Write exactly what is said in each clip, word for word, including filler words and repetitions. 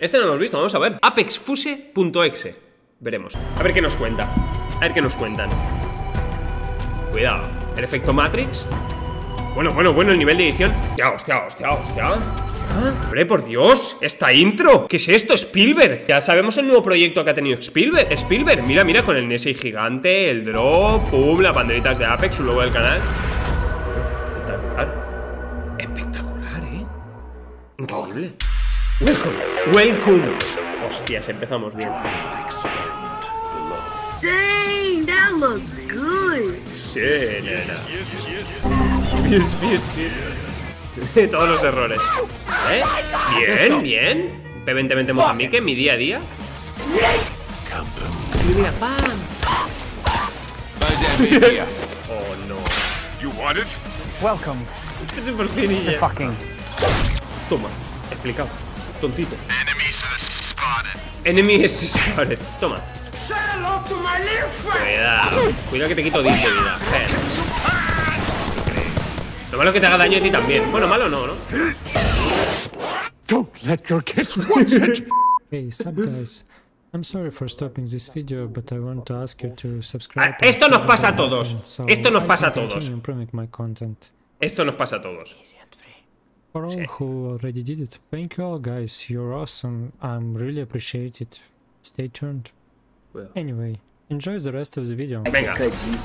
Este no lo hemos visto, vamos a ver. Apexfuse punto exe. Veremos. A ver qué nos cuenta. A ver qué nos cuentan. Cuidado. El efecto Matrix. Bueno, bueno, bueno, el nivel de edición. Ya, hostia, hostia, hostia. Hostia. Hombre, por Dios, esta intro. ¿Qué es esto? Spielberg. Ya sabemos el nuevo proyecto que ha tenido Spielberg. Spielberg, mira, mira, con el N S I gigante, el drop, pum, las banderitas de Apex, su logo del canal. Espectacular. Espectacular, ¿eh? Increíble. Welcome. Welcome. Hostias, empezamos bien. Dang, that looks good. Sí, nena. Fies, fies, fies. Todos los errores. ¿Eh? Bien, bien. P veinte veinte Mozambique, mi día a día. Mira, mira, pam. Oh, no. You want it? Welcome. Es súper finilla. The fucking. Toma, explicado. Tontito. Enemies spotted. Enemy spotted. Toma. Cuidado. Cuidado que te quito diez de vida. Lo malo es que te haga daño a ti también. Bueno, malo no, ¿no? Don't let your kids watch it. Hey, sup guys. I'm sorry for stopping this video, but I want to ask you to subscribe. Ah, esto nos pasa a todos. Esto nos pasa a todos. My content. Esto nos pasa a todos. For all Sí. who already did it, thank you all guys. You're awesome. I'm really appreciate it. Stay tuned. Cuidado. Anyway, enjoy the rest of the video. Venga.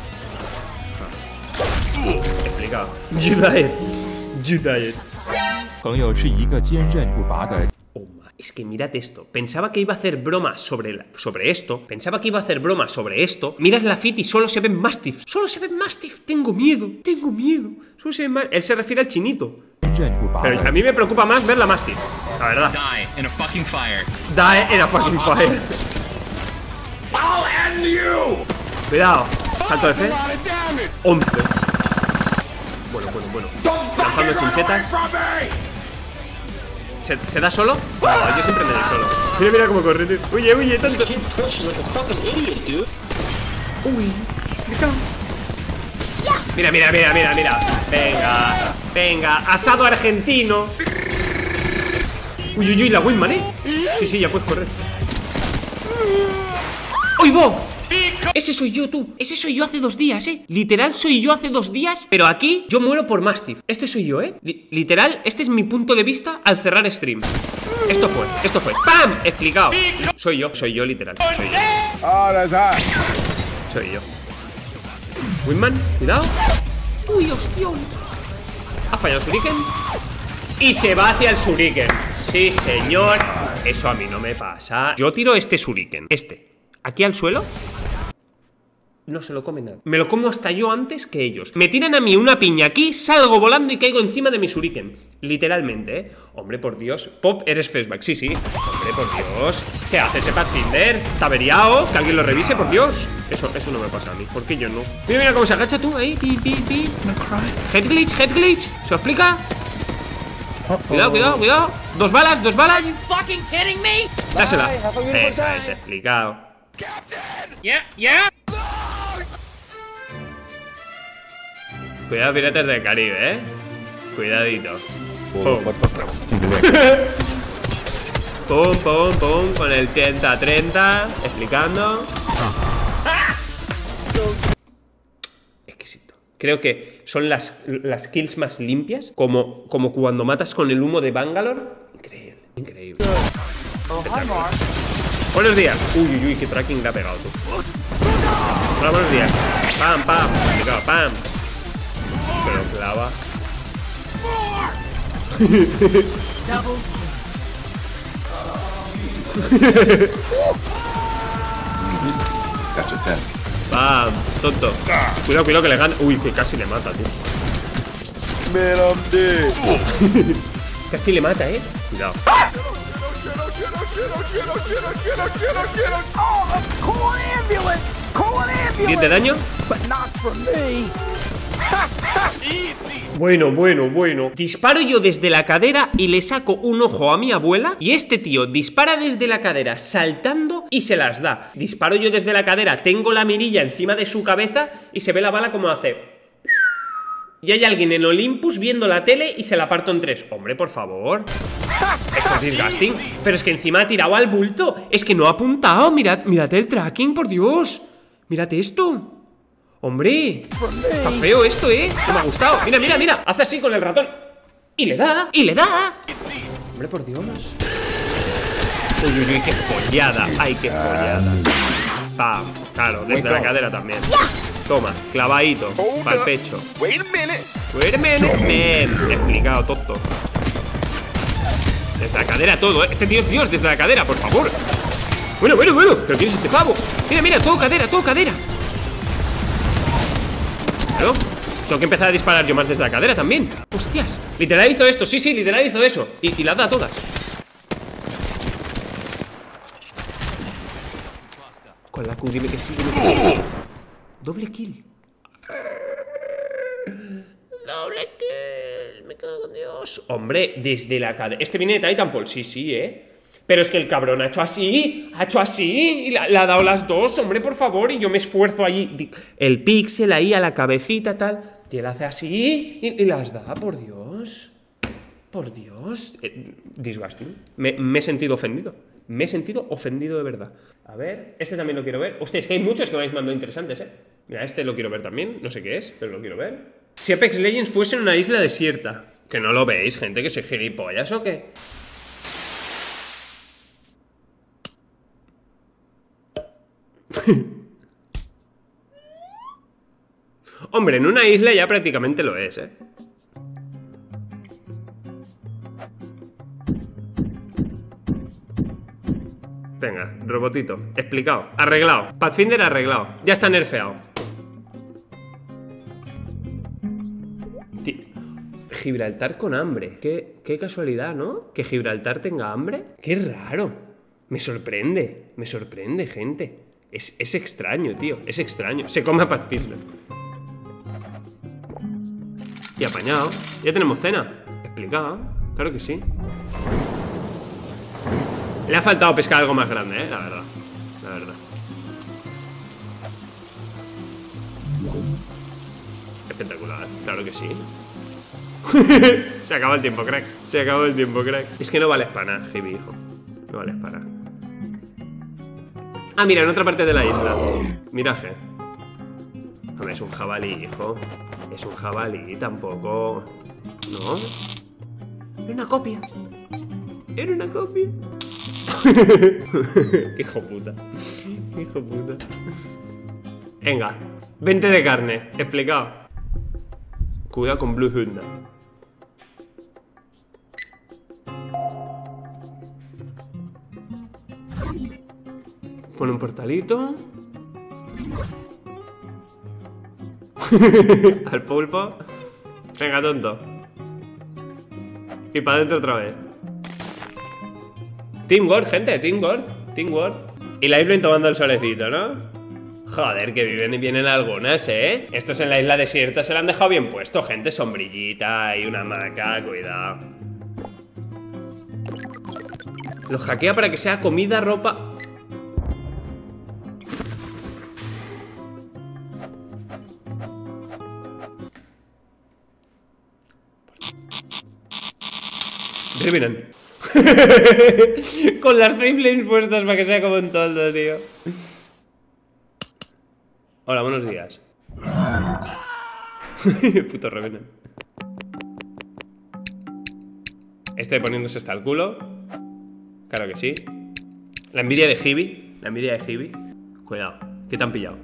Explicado. You died. You died. 朋友是一个坚韧不拔的。 Oh, ma- es que mirad esto. Pensaba que iba a hacer broma sobre, la- sobre esto. Pensaba que iba a hacer broma sobre esto. Mirad la fit y solo se ven Mastiff. Solo se ven Mastiff. Tengo miedo. Tengo miedo. Solo se ven ma- Él se refiere al chinito. 坚韧不拔 Pero a 的 mí me preocupa más ver la Mastiff. La verdad. Die in a fucking fire. Die in a fucking fire. I'll end you! Cuidado. Salto de fe. once. Bueno, bueno, bueno. Lanzando chinchetas. ¿Se, ¿Se da solo? No, yo siempre me doy solo. Mira, mira cómo corre, tío. Huye, huye, tanto. Uy, mira, mira, mira, mira, mira. Venga, venga. Asado argentino. Uy, uy, uy, la Winman, ¿eh? Sí, sí, ya puedes correr. ¡Uy, vos! Ese soy yo, tú. Ese soy yo hace dos días, ¿eh? Literal soy yo hace dos días. Pero aquí yo muero por Mastiff. Este soy yo, ¿eh? Li- literal, este es mi punto de vista al cerrar stream. Esto fue, esto fue. ¡Pam! Explicado. Soy yo, soy yo, literal. Soy yo. Oh, that's hot. Soy yo. Winman, cuidado. Uy, hostión. Ha fallado el shuriken. Y se va hacia el shuriken. Sí, señor. Eso a mí no me pasa. Yo tiro este shuriken. Este. Aquí al suelo. No se lo come nada. Me lo como hasta yo antes que ellos. Me tiran a mí una piña aquí, salgo volando y caigo encima de mi shuriken. Literalmente, ¿eh? Hombre, por Dios. Pop, eres fastback. Sí, sí. Hombre, por Dios. ¿Qué hace ese Pathfinder? ¿Está averiado? Que alguien lo revise, por Dios. Eso, eso no me pasa a mí. ¿Por qué yo no? Mira, mira cómo se agacha tú ahí. Pi, pi, pi. Head glitch, head glitch. ¿Se lo explica? Cuidado, cuidado, cuidado. Dos balas, dos balas. Fucking kidding me? Dásela. Esa es, explicado. Yeah, yeah. Cuidado, piratas del Caribe, eh. Cuidadito. Pum. Pum, pum, pum. Con el treinta treinta. Explicando. Exquisito. Creo que son las, las kills más limpias. Como, como cuando matas con el humo de Bangalore. Increíble, increíble. Buenos días. Uy, uy, uy, qué tracking le ha pegado tú. Hola, buenos días. Pam, pam. Explicado, pam. Pero clava. That's a ten. Pam, tonto. Cuidado, cuidado que le gana. Uy, que casi le mata, tío. Man, I'm dead. Casi le mata, eh. Cuidado. ¿diez de daño? Bueno, bueno, bueno. Disparo yo desde la cadera y le saco un ojo a mi abuela. Y este tío dispara desde la cadera saltando y se las da. Disparo yo desde la cadera, tengo la mirilla encima de su cabeza y se ve la bala como hace. Y hay alguien en Olympus viendo la tele y se la parto en tres. Hombre, por favor. Esto es disgusting. Pero es que encima ha tirado al bulto. Es que no ha apuntado. Mirad, mirad el tracking, por Dios. Mirad esto. Hombre, está feo esto, ¿eh? No me ha gustado. Mira, mira, mira. Hace así con el ratón. Y le da, y le da. Hombre, por Dios. Uy, uy, uy, qué follada. Ay, qué follada. Pam, claro, desde la cadera también. Toma, clavadito, para el pecho. Wait a minute. Wait a minute, man. Explicado, tonto. Desde la cadera todo, ¿eh? Este tío es Dios, desde la cadera, por favor. Bueno, bueno, bueno. ¿Pero quién es este pavo? Mira, mira, todo cadera, todo cadera. Claro, tengo que empezar a disparar yo más desde la cadera también. Hostias, literal hizo esto, sí, sí, literal hizo eso. Y, y las da a todas. Con la Q, dime que sí, dime que sí. Doble kill. Doble kill. Me cago en Dios. Hombre, desde la cadera. Este viene de Titanfall, sí, sí, eh. Pero es que el cabrón ha hecho así, ha hecho así y le ha dado las dos, hombre, por favor. Y yo me esfuerzo allí, el píxel ahí a la cabecita, tal. Y él hace así y, y las da, por Dios. Por Dios. Eh, disgusting. Me, me he sentido ofendido. Me he sentido ofendido de verdad. A ver, este también lo quiero ver. Hostia, es que hay muchos que me habéis mandado interesantes, eh. Mira, este lo quiero ver también. No sé qué es, pero lo quiero ver. Si Apex Legends fuese en una isla desierta. Que no lo veis, gente, que soy gilipollas o qué. Hombre, en una isla ya prácticamente lo es, ¿eh? Venga, robotito, explicado, arreglado. Pathfinder arreglado, ya está nerfeado. Tío, Gibraltar con hambre. Qué, qué casualidad, ¿no? Que Gibraltar tenga hambre. Qué raro. Me sorprende, me sorprende, gente. Es, es extraño, tío, es extraño. Se come a Pathfinder. Y apañado. Ya tenemos cena. Explicado, claro que sí. Le ha faltado pescar algo más grande, eh, la verdad. La verdad. Espectacular, claro que sí. Se acabó el tiempo, crack. Se acabó el tiempo, crack. Es que no vales para nada, Gibi, hijo. No vales para nada. Ah, mira, en otra parte de la isla. Miraje. Hombre, es un jabalí, hijo. Es un jabalí, tampoco. ¿No? Era una copia. Era una copia. Qué hijo puta. Qué hijo puta. Venga, veinte de carne. Explicado. Cuidado con Blue Hunda. Pone un portalito. Al pulpo. Venga, tonto. Y para adentro otra vez. Teamwork, gente, teamwork. Teamwork. Y la isla tomando el solecito, ¿no? Joder, que viven y vienen algunas, ¿eh? Estos en la isla desierta se la han dejado bien puesto, gente. Sombrillita y una hamaca, cuidado. Los hackea para que sea comida, ropa. Revenant. Con las triples puestas para que sea como un toldo, tío. Hola, buenos días. Puto Revenant. Este poniéndose hasta el culo. Claro que sí. La envidia de Gibi. La envidia de Gibi. Cuidado, que te han pillado.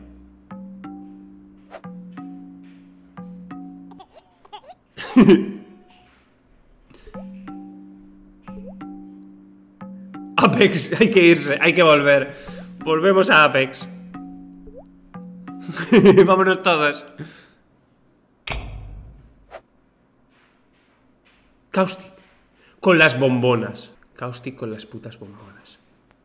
Apex, hay que irse, hay que volver. Volvemos a Apex. Vámonos todos. Caustic con las bombonas. Caustic con las putas bombonas.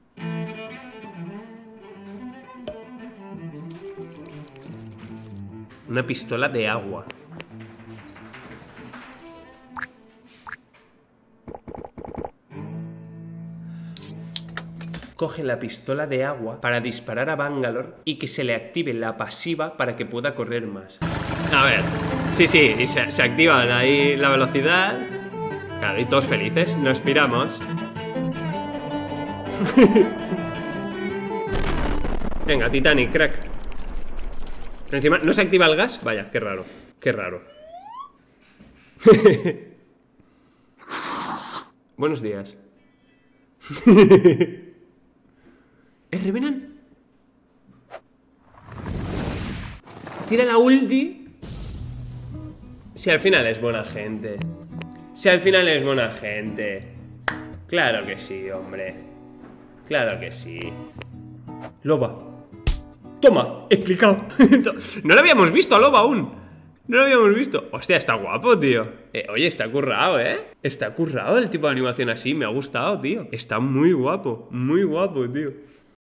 Una pistola de agua. Coge la pistola de agua para disparar a Bangalore y que se le active la pasiva para que pueda correr más. A ver, Sí, sí, y se, se activan ahí la velocidad. Claro, y todos felices, nos piramos. Venga, Titanic, crack. Encima, ¿no se activa el gas? Vaya, qué raro, qué raro. Buenos días. ¿Es Revenant? Tira la ulti. Si al final es buena gente. Si al final es buena gente. Claro que sí, hombre. Claro que sí. Loba. Toma, explicado. No lo habíamos visto a Loba aún. No lo habíamos visto. Hostia, está guapo, tío. eh, Oye, está currado, ¿eh? Está currado el tipo de animación así. Me ha gustado, tío. Está muy guapo. Muy guapo, tío.